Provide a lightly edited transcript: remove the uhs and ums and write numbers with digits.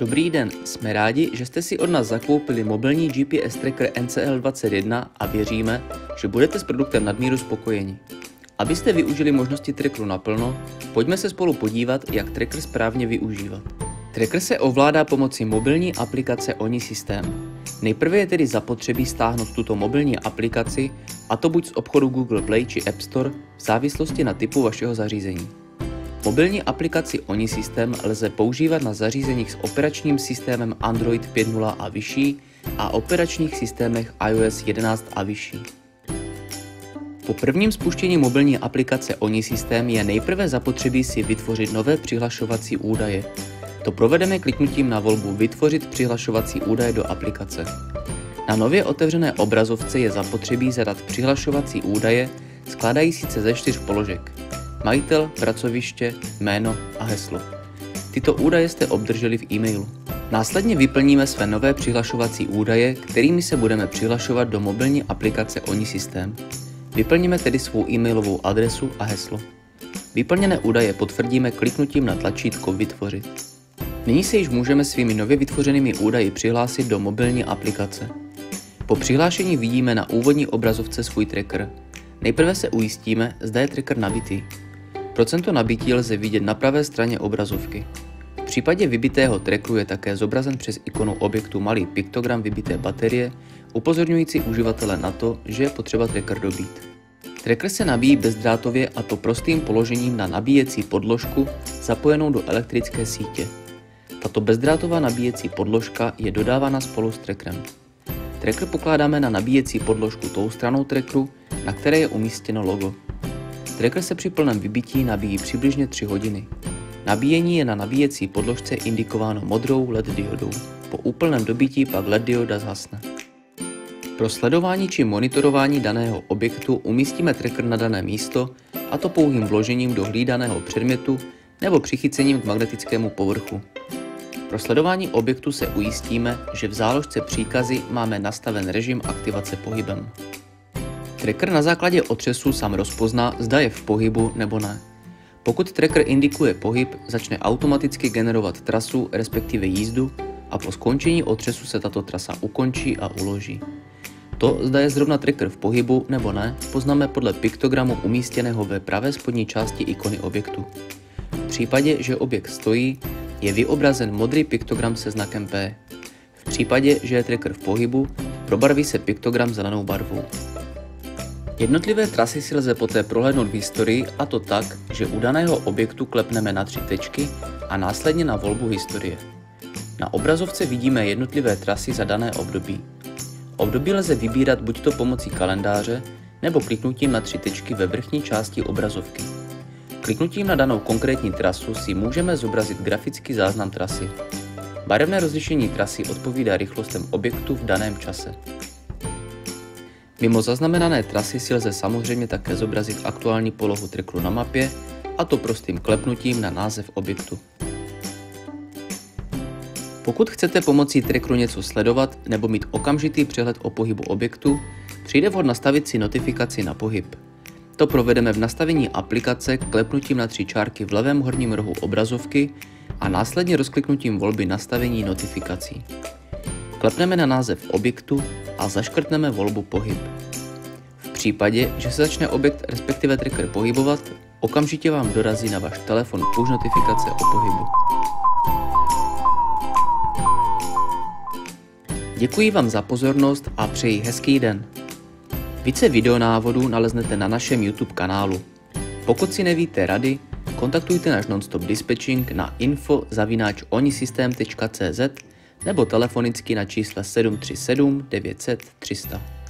Dobrý den, jsme rádi, že jste si od nás zakoupili mobilní GPS tracker NCL21 a věříme, že budete s produktem nadmíru spokojeni. Abyste využili možnosti trackeru naplno, pojďme se spolu podívat, jak tracker správně využívat. Tracker se ovládá pomocí mobilní aplikace ONI systém. Nejprve je tedy zapotřebí stáhnout tuto mobilní aplikaci, a to buď z obchodu Google Play či App Store v závislosti na typu vašeho zařízení. Mobilní aplikaci ONI systém lze používat na zařízeních s operačním systémem Android 5.0 a vyšší a operačních systémech iOS 11 a vyšší. Po prvním spuštění mobilní aplikace ONI systém je nejprve zapotřebí si vytvořit nové přihlašovací údaje. To provedeme kliknutím na volbu Vytvořit přihlašovací údaje do aplikace. Na nově otevřené obrazovce je zapotřebí zadat přihlašovací údaje skládající se ze 4 položek: majitel, pracoviště, jméno a heslo. Tyto údaje jste obdrželi v e-mailu. Následně vyplníme své nové přihlašovací údaje, kterými se budeme přihlašovat do mobilní aplikace ONI systém. Vyplníme tedy svou e-mailovou adresu a heslo. Vyplněné údaje potvrdíme kliknutím na tlačítko Vytvořit. Nyní se již můžeme svými nově vytvořenými údaji přihlásit do mobilní aplikace. Po přihlášení vidíme na úvodní obrazovce svůj tracker. Nejprve se ujistíme, zda je tracker nabitý. Procento nabití lze vidět na pravé straně obrazovky. V případě vybitého trackeru je také zobrazen přes ikonu objektu malý piktogram vybité baterie, upozorňující uživatele na to, že je potřeba tracker dobít. Tracker se nabíjí bezdrátově, a to prostým položením na nabíjecí podložku zapojenou do elektrické sítě. Tato bezdrátová nabíjecí podložka je dodávána spolu s trackerem. Tracker pokládáme na nabíjecí podložku tou stranou trackeru, na které je umístěno logo. Tracker se při plném vybití nabíjí přibližně 3 hodiny. Nabíjení je na nabíjecí podložce indikováno modrou LED diodou. Po úplném dobití pak LED dioda zhasne. Pro sledování či monitorování daného objektu umístíme tracker na dané místo, a to pouhým vložením do hlídaného předmětu nebo přichycením k magnetickému povrchu. Pro sledování objektu se ujistíme, že v záložce příkazy máme nastaven režim aktivace pohybem. Tracker na základě otřesu sám rozpozná, zda je v pohybu nebo ne. Pokud tracker indikuje pohyb, začne automaticky generovat trasu, respektive jízdu, a po skončení otřesu se tato trasa ukončí a uloží. To, zda je zrovna tracker v pohybu nebo ne, poznáme podle piktogramu umístěného ve pravé spodní části ikony objektu. V případě, že objekt stojí, je vyobrazen modrý piktogram se znakem P. V případě, že je tracker v pohybu, probarví se piktogram zelenou barvou. Jednotlivé trasy si lze poté prohlédnout v historii, a to tak, že u daného objektu klepneme na 3 tečky a následně na volbu historie. Na obrazovce vidíme jednotlivé trasy za dané období. Období lze vybírat buďto pomocí kalendáře, nebo kliknutím na 3 tečky ve vrchní části obrazovky. Kliknutím na danou konkrétní trasu si můžeme zobrazit grafický záznam trasy. Barevné rozlišení trasy odpovídá rychlostem objektu v daném čase. Mimo zaznamenané trasy si lze samozřejmě také zobrazit aktuální polohu trackeru na mapě, a to prostým klepnutím na název objektu. Pokud chcete pomocí trackeru něco sledovat nebo mít okamžitý přehled o pohybu objektu, přijde vhod nastavit si notifikaci na pohyb. To provedeme v nastavení aplikace klepnutím na 3 čárky v levém horním rohu obrazovky a následně rozkliknutím volby nastavení notifikací. Klepneme na název objektu a zaškrtneme volbu pohyb. V případě, že se začne objekt respektive tracker pohybovat, okamžitě vám dorazí na váš telefon push notifikace o pohybu. Děkuji vám za pozornost a přeji hezký den. Více videonávodů naleznete na našem YouTube kanálu. Pokud si nevíte rady, kontaktujte náš Nonstop Dispatching na info@onisystem.cz nebo telefonicky na čísle 737 900 300.